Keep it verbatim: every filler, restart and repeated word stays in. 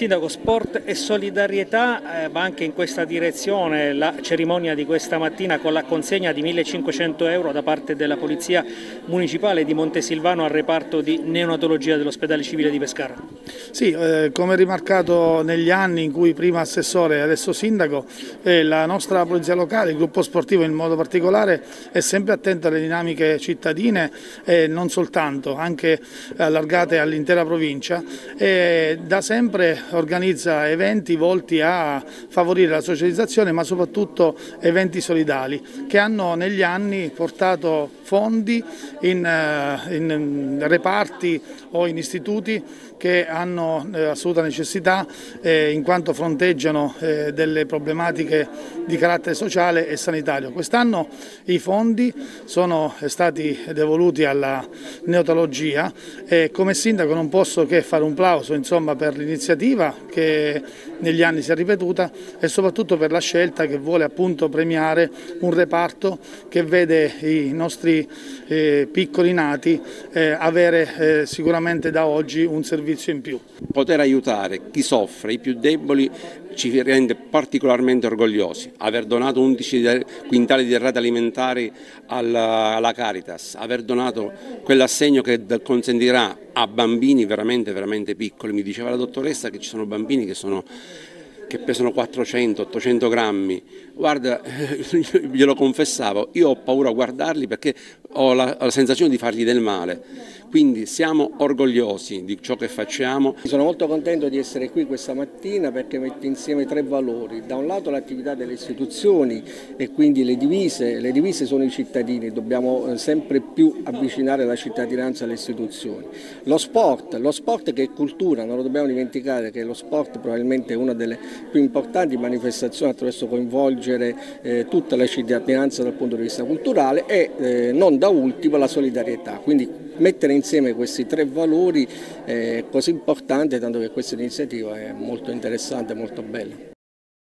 Sindaco, sport e solidarietà, eh, va anche in questa direzione la cerimonia di questa mattina con la consegna di millecinquecento euro da parte della Polizia Municipale di Montesilvano al reparto di neonatologia dell'ospedale civile di Pescara. Sì, eh, come rimarcato negli anni in cui prima assessore e adesso sindaco, eh, la nostra polizia locale, il gruppo sportivo in modo particolare, è sempre attento alle dinamiche cittadine e non soltanto, anche allargate all'intera provincia, e da sempre organizza eventi volti a favorire la socializzazione, ma soprattutto eventi solidali che hanno negli anni portato fondi in, in reparti o in istituti che hanno eh, assoluta necessità eh, in quanto fronteggiano eh, delle problematiche di carattere sociale e sanitario. Quest'anno i fondi sono stati devoluti alla neonatologia e come sindaco non posso che fare un plauso insomma, per l'iniziativa che negli anni si è ripetuta e soprattutto per la scelta che vuole appunto premiare un reparto che vede i nostri eh, piccoli nati eh, avere eh, sicuramente da oggi un servizio in più. Poter aiutare chi soffre, i più deboli, ci rende particolarmente orgogliosi. Aver donato undici quintali di derrate alimentari alla, alla Caritas, aver donato quell'assegno che consentirà a bambini veramente, veramente piccoli. Mi diceva la dottoressa che ci sono bambini che sono che pesano quattrocento ottocento grammi, guarda, glielo confessavo, io ho paura a guardarli perché ho la, la sensazione di fargli del male, quindi siamo orgogliosi di ciò che facciamo. Sono molto contento di essere qui questa mattina perché mette insieme tre valori, da un lato l'attività delle istituzioni e quindi le divise, le divise sono i cittadini, dobbiamo sempre più avvicinare la cittadinanza alle istituzioni, lo sport, lo sport che è cultura, non lo dobbiamo dimenticare che lo sport probabilmente è una delle più importanti manifestazioni attraverso coinvolgere eh, tutta la cittadinanza dal punto di vista culturale e eh, non da ultimo la solidarietà, quindi mettere insieme questi tre valori è così importante, tanto che questa iniziativa è molto interessante e molto bella.